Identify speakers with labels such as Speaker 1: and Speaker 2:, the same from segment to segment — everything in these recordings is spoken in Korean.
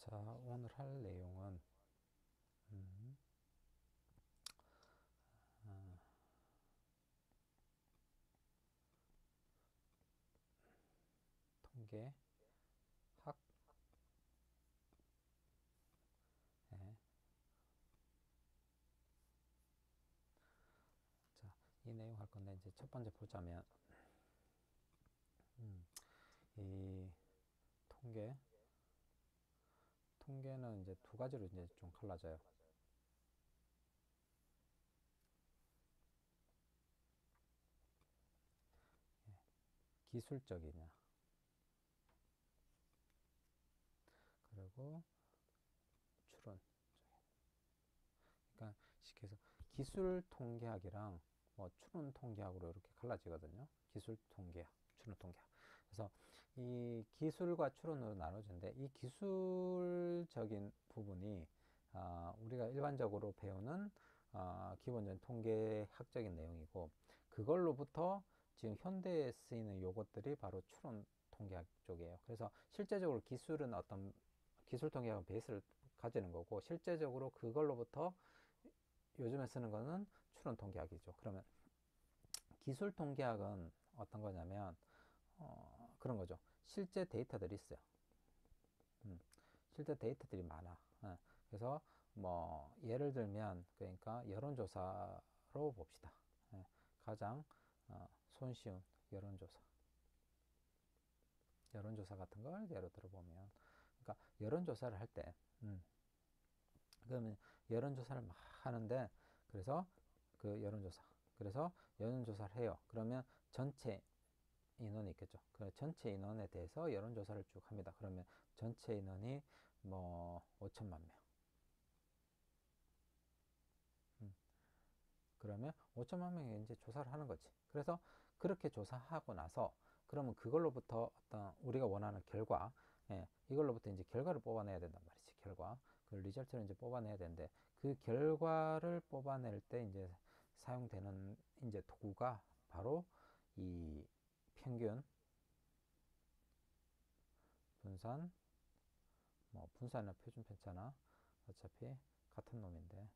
Speaker 1: 자, 오늘 할 내용은 음, 통계학. 예. 자, 이 내용 할 건데 이제 첫 번째 보자면 이 통계는 이제 두 가지로 이제 좀 갈라져요. 기술적이냐, 그리고 추론. 그러니까 쉽게 해서 기술 통계학이랑 뭐 추론 통계학으로 이렇게 갈라지거든요. 기술 통계학, 추론 통계학. 그래서 이 기술과 추론으로 나눠지는데 이 기술적인 부분이 우리가 일반적으로 배우는 기본적인 통계학적인 내용이고, 그걸로부터 지금 현대에 쓰이는 요것들이 바로 추론 통계학 쪽이에요. 그래서 실제적으로 기술은 어떤 기술 통계학은 베이스를 가지는 거고, 실제적으로 그걸로부터 요즘에 쓰는 거는 추론 통계학이죠. 그러면 기술 통계학은 어떤 거냐면 그런 거죠. 실제 데이터들이 있어요. 실제 데이터들이 많아. 그래서 뭐 예를 들면 그러니까 여론조사로 봅시다. 가장 손쉬운 여론조사 같은 걸 예로 들어보면, 그러니까 여론조사를 할 때, 그러면 여론조사를 막 하는데, 그래서 그 여론조사를 해요. 그러면 전체 인원이 있겠죠. 그 전체 인원에 대해서 여론조사를 쭉 합니다. 그러면 전체 인원이 뭐 5천만 명. 그러면 5천만 명이 이제 조사를 하는 거지. 그래서 그렇게 조사하고 나서 그러면 그걸로부터 어떤 우리가 원하는 결과, 이걸로부터 이제 결과를 뽑아내야 된단 말이지. 그 리절트를 이제 뽑아내야 되는데, 그 결과를 뽑아낼 때 이제 사용되는 이제 도구가 바로 이 평균, 분산, 뭐 분산이나 표준 편차나 어차피 같은 놈인데,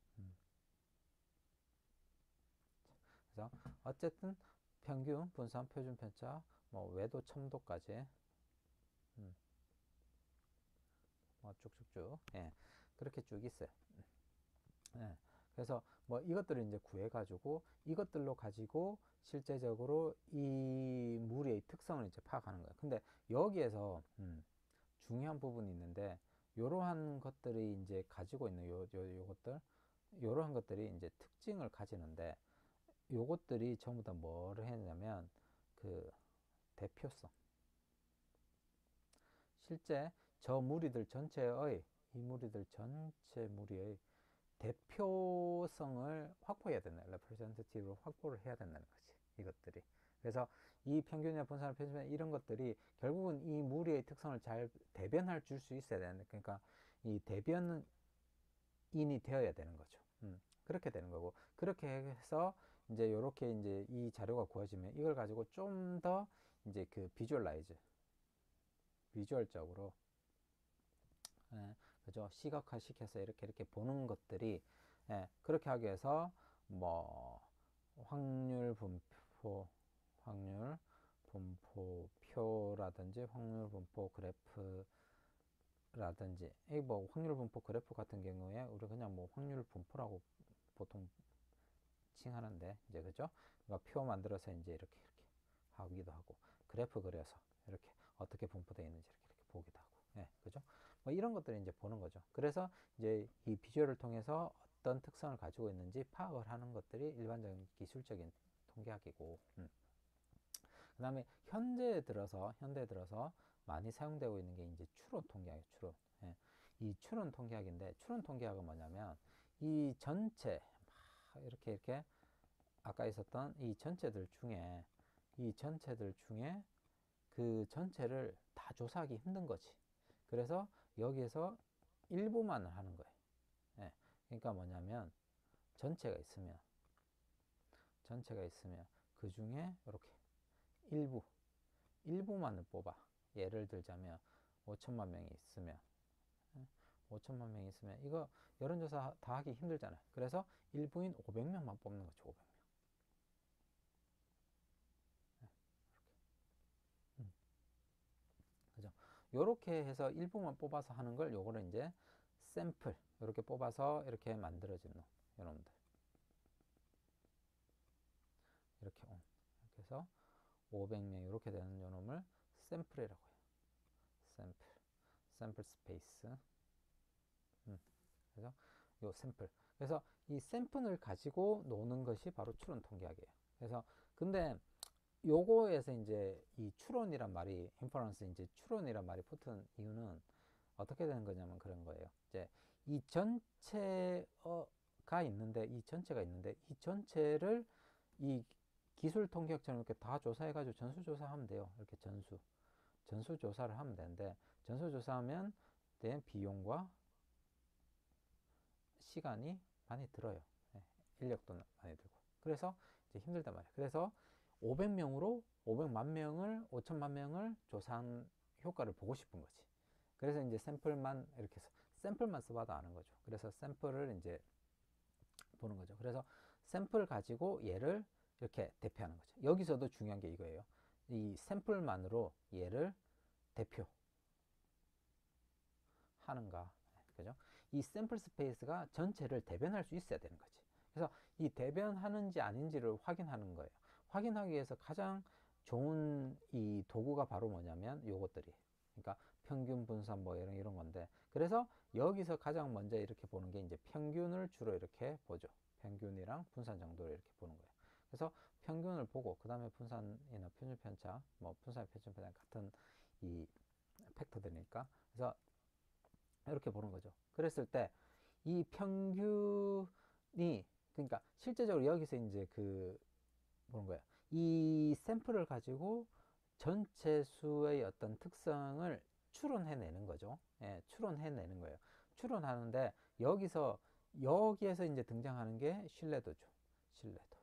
Speaker 1: 그래서 어쨌든 평균, 분산, 표준 편차, 뭐 외도, 첨도까지 뭐 쭉쭉쭉, 그렇게 쭉 있어요. 예. 그래서 뭐 이것들을 이제 구해가지고 이것들로 가지고 실제적으로 이 무리의 특성을 이제 파악하는 거예요. 근데 여기에서 중요한 부분이 있는데, 이러한 것들이 이제 가지고 있는 요것들, 이러한 것들이 이제 특징을 가지는데, 요것들이 전부 다 뭐를 했냐면 그 대표성. 실제 저 무리들 전체의 이 무리들 전체 무리의 대표성을 확보해야 된다. 레프레젠테티브로 확보를 해야 된다는 거지. 이것들이. 그래서 이 평균이나 분산을 표준면 이런 것들이 결국은 이 무리의 특성을 잘 대변할 줄 수 있어야 되는데, 그러니까 이 대변인이 되어야 되는 거죠. 그렇게 되는 거고, 그렇게 해서 이제 이렇게 이제 이 자료가 구해지면 이걸 가지고 좀 더 이제 그 비주얼적으로, 그죠? 시각화 시켜서 이렇게 보는 것들이, 그렇게 하기 위해서 뭐 확률 분포, 확률 분포표라든지 확률 분포 그래프라든지, 이 뭐 확률 분포 그래프 같은 경우에 우리 그냥 뭐 확률 분포라고 보통 칭하는데, 이제 그죠? 그러니까 표 만들어서 이제 이렇게 하기도 하고, 그래프 그려서 이렇게 어떻게 분포되어 있는지 이렇게 보기도 하고, 그죠? 뭐 이런 것들을 이제 보는 거죠. 그래서 이제 이 비주얼을 통해서 어떤 특성을 가지고 있는지 파악을 하는 것들이 일반적인 기술적인 통계학이고, 그 다음에 현대에 들어서 많이 사용되고 있는 게 이제 추론 통계학이에요. 이 추론 통계학인데, 추론 통계학은 뭐냐면 이 전체 이렇게 아까 있었던 이 전체들 중에 그 전체를 다 조사하기 힘든 거지. 그래서 여기에서 일부만을 하는 거예요. 그러니까 뭐냐면 전체가 있으면 그 중에 이렇게 일부 일부만을 뽑아. 예를 들자면 5천만 명이 있으면 5천만 명 있으면 이거 여론조사 다 하기 힘들잖아요. 그래서 일부인 500명만 뽑는 거죠. 500명. 그죠? 요렇게 해서 일부만 뽑아서 하는 걸 요거를 이제 샘플 이렇게 뽑아서 이렇게 만들어진 놈. 요놈들. 이렇게 온. 이렇게 해서 500명 이렇게 되는 요놈을 샘플이라고 해요. 샘플. 샘플 스페이스. 그래서 요 샘플. 그래서 이 샘플을 가지고 노는 것이 바로 추론 통계학이에요. 그래서 근데 요거에서 이제 이 추론이란 말이 인퍼런스 이제 추론이란 말이 붙은 이유는 어떻게 되는 거냐면 그런 거예요. 이제 이 전체가 있는데 이 전체를 이 기술 통계학처럼 이렇게 다 조사해가지고 전수조사하면 돼요. 이렇게 전수조사를 하면 되는데 전수조사하면 된 비용과 시간이 많이 들어요. 네, 인력도 많이 들고. 그래서 이제 힘들단 말이에요. 그래서 500만 명을 5천만 명을 조사한 효과를 보고 싶은 거지. 그래서 이제 샘플만 이렇게 해서 샘플만 써봐도 아는 거죠. 그래서 샘플을 이제 보는 거죠. 그래서 샘플 가지고 얘를 이렇게 대표하는 거죠. 여기서도 중요한 게 이거예요. 이 샘플만으로 얘를 대표하는가. 그죠? 이 샘플 스페이스가 전체를 대변할 수 있어야 되는 거지. 그래서 이 대변하는지 아닌지를 확인하는 거예요. 확인하기 위해서 가장 좋은 이 도구가 바로 뭐냐면 요것들이. 그러니까 평균 분산 뭐 이런 건데. 그래서 여기서 가장 먼저 이렇게 보는 게 이제 평균을 주로 이렇게 보죠. 평균이랑 분산 정도를 이렇게 보는 거예요. 그래서 평균을 보고 그 다음에 분산이나 표준 편차, 뭐 분산 표준 편차 같은 이 팩터들이니까. 그래서 이렇게 보는 거죠. 그랬을 때 이 평균이 그러니까 실제적으로 여기서 이제 그 보는 거야. 이 샘플을 가지고 전체 수의 어떤 특성을 추론해내는 거죠. 예, 추론해내는 거예요. 추론하는데 여기에서 이제 등장하는 게 신뢰도죠. 신뢰도.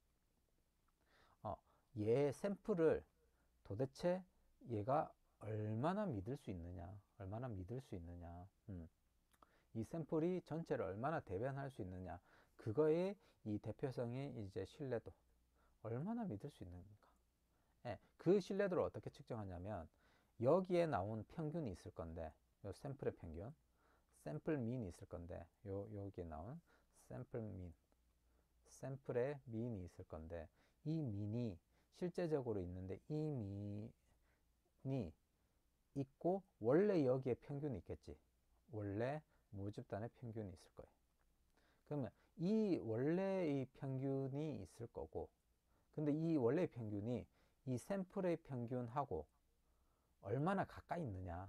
Speaker 1: 얘 샘플을 도대체 얘가 얼마나 믿을 수 있느냐, 얼마나 믿을 수 있느냐. 이 샘플이 전체를 얼마나 대변할 수 있느냐, 그거의 이 대표성의 이제 신뢰도, 얼마나 믿을 수 있는가. 예, 그 신뢰도를 어떻게 측정하냐면 여기에 나온 평균이 있을 건데, 요 샘플의 평균, 샘플 민이 있을 건데, 여기에 나온 샘플 민, 샘플의 민이 있을 건데, 이 민이 실제적으로 있는데 이 민이 있고 원래 여기에 평균이 있겠지. 원래 모집단의 평균이 있을 거예요. 그러면 이 원래의 평균이 있을 거고, 근데 이 원래의 평균이 이 샘플의 평균하고 얼마나 가까이 있느냐,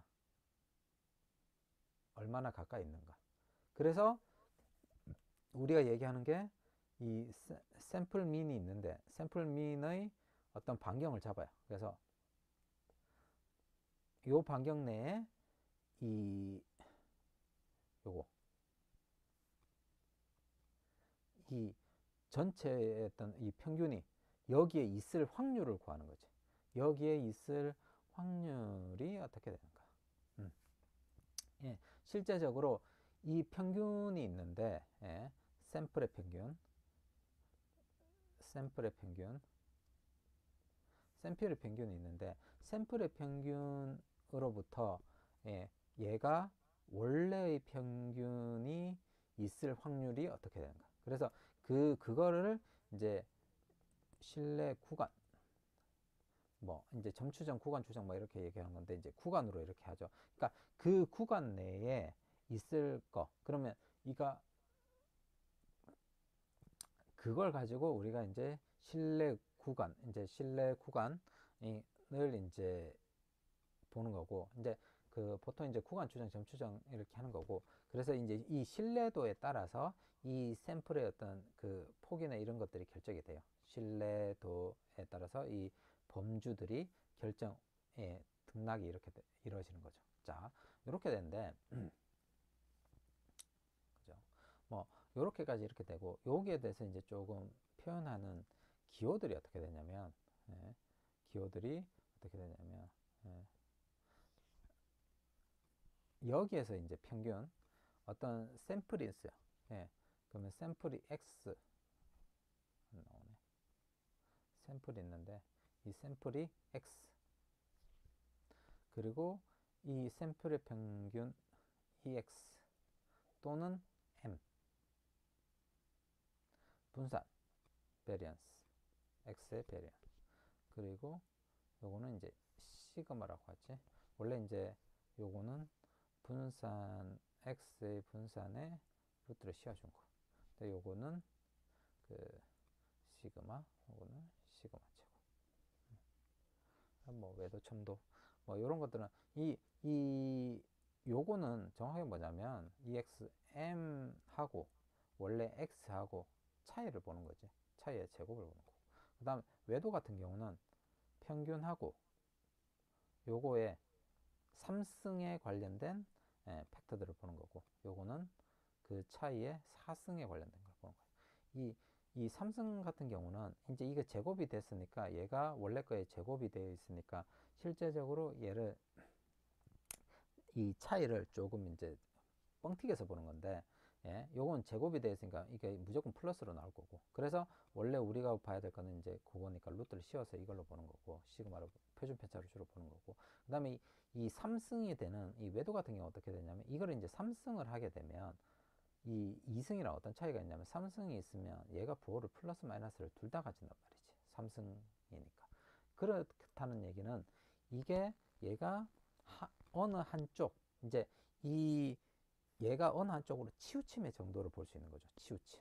Speaker 1: 얼마나 가까이 있는가. 그래서 우리가 얘기하는 게 이 샘플 민이 있는데 샘플 민의 어떤 반경을 잡아요. 그래서 요 반경 내에 요거 이 전체의 어떤 이 평균이 여기에 있을 확률을 구하는 거지. 여기에 있을 확률이 어떻게 되는가. 예, 실제적으로 이 평균이 있는데, 예, 샘플의 평균, 샘플의 평균, 샘플의 평균이 있는데, 샘플의 평균으로부터, 예, 얘가 원래의 평균이 있을 확률이 어떻게 되는가. 그래서 그거를 이제 신뢰 구간, 뭐 이제 점추정, 구간 추정 뭐 이렇게 얘기하는 건데 이제 구간으로 이렇게 하죠. 그러니까 그 구간 내에 있을 거. 그러면 이가 그걸 가지고 우리가 이제 신뢰 구간을 이제 보는 거고, 이제 그 보통 이제 구간 추정, 점 추정 이렇게 하는 거고, 그래서 이제 이 신뢰도에 따라서 이 샘플의 어떤 그 폭이나 이런 것들이 결정이 돼요. 신뢰도에 따라서 이 범주들이 결정에 등락이 이렇게 이루어지는 거죠. 자, 이렇게 되는데, 그죠? 뭐 요렇게까지 이렇게 되고, 여기에 대해서 이제 조금 표현하는 기호들이 어떻게 되냐면, 예, 기호들이 어떻게 되냐면, 예, 여기에서 이제 평균, 어떤 샘플이 있어요. 예. 그러면 샘플이 x 나오네. 샘플이 있는데 이 샘플이 x 그리고 이 샘플의 평균 ex 또는 m 분산 베리언스 x의 베리언스 그리고 요거는 이제 시그마라고 하지. 원래 이제 요거는 분산 x의 분산에 루트를 씌워준 거. 근데 요거는 그 시그마, 요거는 시그마 제곱. 뭐 외도 첨도 뭐 이런 것들은 이 요거는 정확하게 뭐냐면 EX M하고 원래 X하고 차이를 보는 거지. 차이의 제곱을 보는 거고. 그 다음 외도 같은 경우는 평균하고 요거의 3승에 관련된 팩터들을 보는 거고 요거는 그 차이의 4승에 관련된 걸 보는 거예요. 이 3승 같은 경우는 이제 이게 제곱이 됐으니까 얘가 원래 거에 제곱이 되어 있으니까 실제적으로 얘를 이 차이를 조금 이제 뻥튀기해서 보는 건데 예, 요건 제곱이 되어 있으니까 이게 무조건 플러스로 나올 거고 그래서 원래 우리가 봐야 될 거는 이제 그거니까 루트를 씌워서 이걸로 보는 거고 시그마로 표준 편차로 주로 보는 거고 그 다음에 이 3승이 되는 이 외도 같은 경우 어떻게 되냐면 이거를 이제 3승을 하게 되면 이 2승이랑 어떤 차이가 있냐면 3승이 있으면 얘가 부호를 플러스 마이너스를 둘 다 가진단 말이지 3승이니까 그렇다는 얘기는 이게 얘가 어느 한쪽 이제 이 얘가 어느 한쪽으로 치우침의 정도를 볼 수 있는 거죠. 치우침.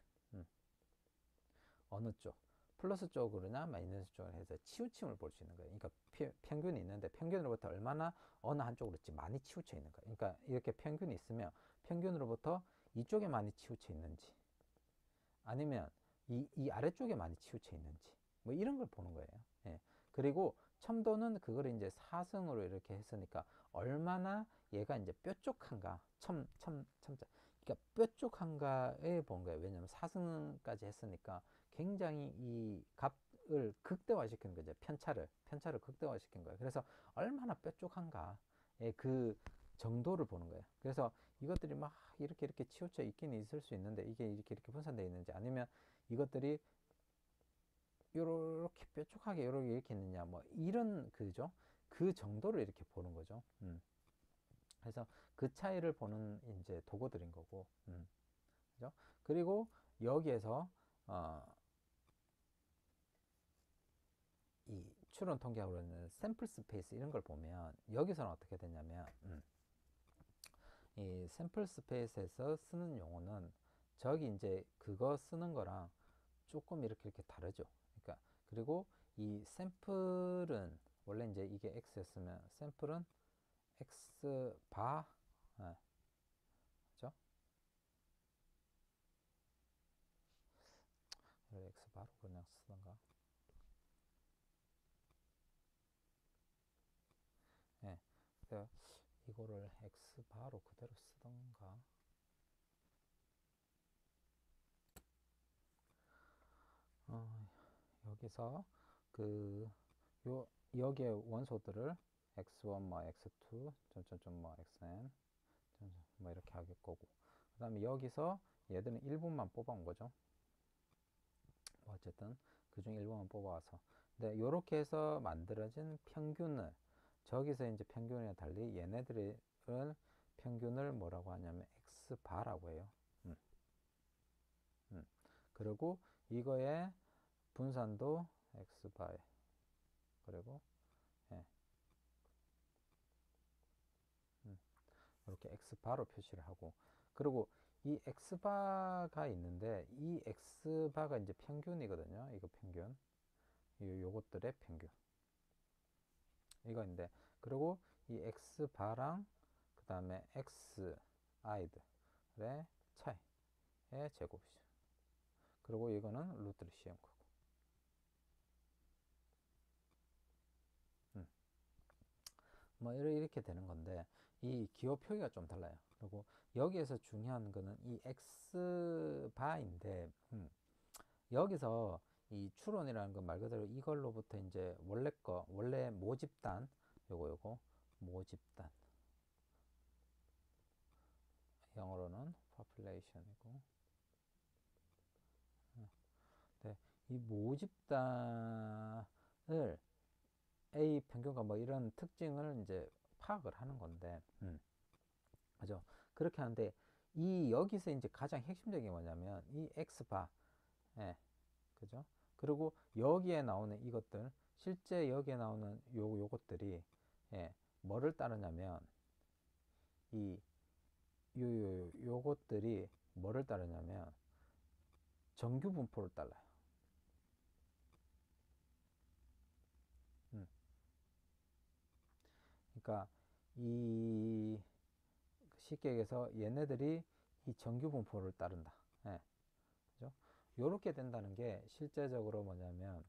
Speaker 1: 어느 쪽. 플러스 쪽으로나 마이너스 쪽으로 해서 치우침을 볼 수 있는 거예요. 그러니까 평균이 있는데 평균으로부터 얼마나 어느 한쪽으로 많이 치우쳐 있는가. 그러니까 이렇게 평균이 있으면 평균으로부터 이쪽에 많이 치우쳐 있는지 아니면 이 아래쪽에 많이 치우쳐 있는지 뭐 이런 걸 보는 거예요. 예. 그리고 첨도는 그걸 이제 4승으로 이렇게 했으니까 얼마나 얘가 이제 뾰족한가 그러니까 뾰족한가에 본 거예요. 왜냐면 4승까지 했으니까 굉장히 이 값을 극대화시키는 거죠. 편차를 극대화시킨 거예요. 그래서 얼마나 뾰족한가의 그 정도를 보는 거예요. 그래서 이것들이 막 이렇게 치우쳐 있긴 있을 수 있는데 이게 이렇게 분산되어 있는지 아니면 이것들이 요렇게 뾰족하게 요렇게 이렇게 있느냐 뭐 이런 그죠? 그 정도를 이렇게 보는 거죠. 그래서 그 차이를 보는 이제 도구들인 거고. 그죠? 그리고 여기에서 이 추론 통계학으로 는 샘플 스페이스 이런 걸 보면 여기서는 어떻게 되냐면 이 샘플 스페이스에서 쓰는 용어는 저기 이제 그거 쓰는 거랑 조금 이렇게 다르죠. 그러니까 그리고 이 샘플은 원래 이제 이게 x였으면 샘플은 x 바 그죠? x 바로 그냥 쓰던가. 예. 그래서 이거를 x 바로 그대로 쓰던가. 여기서 그 여기에 원소들을 x1 뭐 x2 점점점 뭐 xn 뭐 이렇게 하겠 거고 그 다음에 여기서 얘들은 1분만 뽑아온 거죠. 뭐 어쨌든 그중 1분만 뽑아와서 근데 요렇게 해서 만들어진 평균을 저기서 이제 평균에 달리 얘네들은 평균을 뭐라고 하냐면 x바라고 해요. 그리고 이거의 분산도 x바에 그리고 예. 이렇게 x바로 표시를 하고 그리고 이 x바가 있는데 이 x바가 이제 평균이거든요. 이거 평균 요것들의 평균 이거인데 그리고 이 x바랑 그 다음에 xi들의 차이의 제곱이죠. 그리고 이거는 루트를 씌운 거고 뭐 이렇게 되는 건데 이 기호 표기가 좀 달라요. 그리고 여기에서 중요한 거는 이 x바인데 여기서 이 추론이라는 건 말 그대로 이걸로부터 이제 원래 모집단 요거 모집단 영어로는 population이고, 네, 이 모집단을 A 평균과 뭐 이런 특징을 이제 파악을 하는 건데, 그죠? 그렇게 하는데, 이 여기서 이제 가장 핵심적인 게 뭐냐면 이 X바, 예, 그죠? 그리고 여기에 나오는 이것들, 실제 여기에 나오는 요것들이, 예, 뭐를 따르냐면 이 요것들이 뭐를 따르냐면 정규 분포를 따라요. 음. 그러니까 이 쉽게 얘기해서 얘네들이 이 정규 분포를 따른다. 예, 그죠? 요렇게 된다는 게 실제적으로 뭐냐면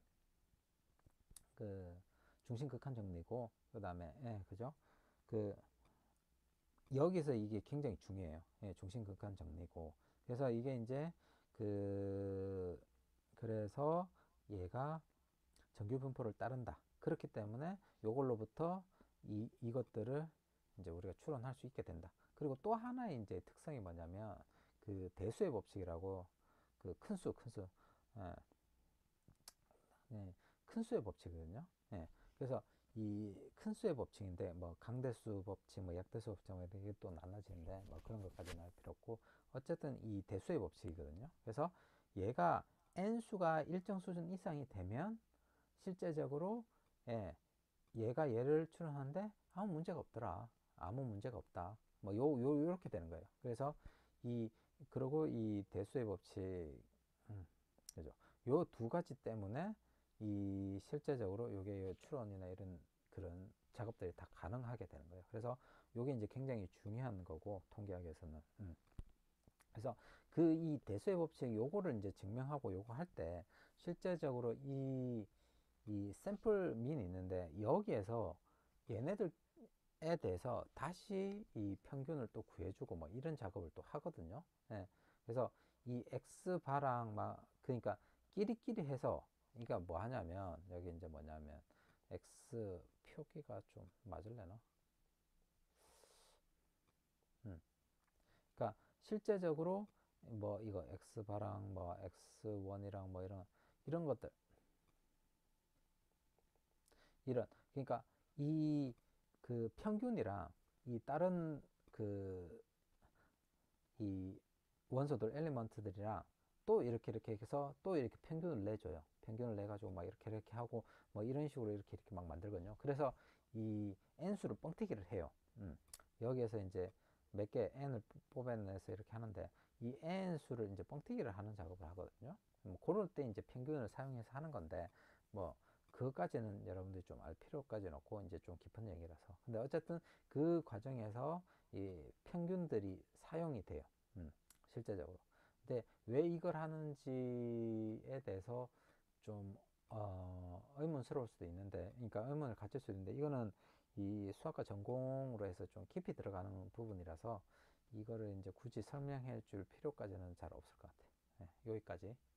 Speaker 1: 그 중심 극한 정리고, 그다음에 예, 그죠? 그 여기서 이게 굉장히 중요해요. 예, 중심 극한 정리고. 그래서 이게 이제 그 그래서 얘가 정규 분포를 따른다. 그렇기 때문에 요걸로부터 이것들을 이제 우리가 추론할 수 있게 된다. 그리고 또 하나의 이제 특성이 뭐냐면 그 대수의 법칙이라고, 그 큰수, 예, 네, 큰수의 법칙이거든요. 예, 그래서 이 큰수의 법칙인데 뭐 강대수 법칙, 뭐 약대수 법칙, 뭐 이게 또 나눠지는데 뭐 그런 것까지는 할 필요 없고, 어쨌든 이 대수의 법칙이거든요. 그래서 얘가 n수가 일정 수준 이상이 되면 실제적으로, 예, 얘가 얘를 추론하는데 아무 문제가 없더라. 아무 문제가 없다. 뭐 요렇게 되는 거예요. 그래서 이 그리고 이 대수의 법칙, 그죠? 요 두 가지 때문에 이 실제적으로 요게 추론이나 이런 그런 작업들이 다 가능하게 되는 거예요. 그래서 요게 이제 굉장히 중요한 거고, 통계학에서는. 그래서 그 이 대수의 법칙 요거를 이제 증명하고 요거 할 때 실제적으로 이 샘플 민이 있는데 여기에서 얘네들에 대해서 다시 이 평균을 또 구해주고 뭐 이런 작업을 또 하거든요. 예. 그래서 이 X바랑 막 그러니까 끼리끼리 해서, 그러니까 뭐 하냐면 여기 이제 뭐냐면 X 표기가 좀 맞을래나? 그러니까 실제적으로 뭐 이거 X바랑 뭐 X1이랑 뭐 이런 것들, 이런, 그러니까 이 그 평균이랑 이 다른 그 이 원소들 엘리먼트들이랑 또 이렇게 해서 또 이렇게 평균을 내줘요. 평균을 내가지고 막 이렇게 하고 뭐 이런 식으로 이렇게 막 만들거든요. 그래서 이 n수를 뻥튀기를 해요. 여기에서 이제 몇 개 n을 뽑아내서 이렇게 하는데 이 n 수를 이제 뻥튀기를 하는 작업을 하거든요. 뭐 그럴 때 이제 평균을 사용해서 하는 건데 뭐 그것까지는 여러분들이 좀 알 필요까지는 없고 이제 좀 깊은 얘기라서. 근데 어쨌든 그 과정에서 이 평균들이 사용이 돼요. 실제적으로. 근데 왜 이걸 하는지에 대해서 좀 의문스러울 수도 있는데, 그러니까 의문을 가질 수 있는데, 이거는 이 수학과 전공으로 해서 좀 깊이 들어가는 부분이라서 이거를 이제 굳이 설명해 줄 필요까지는 잘 없을 것 같아요. 네, 여기까지.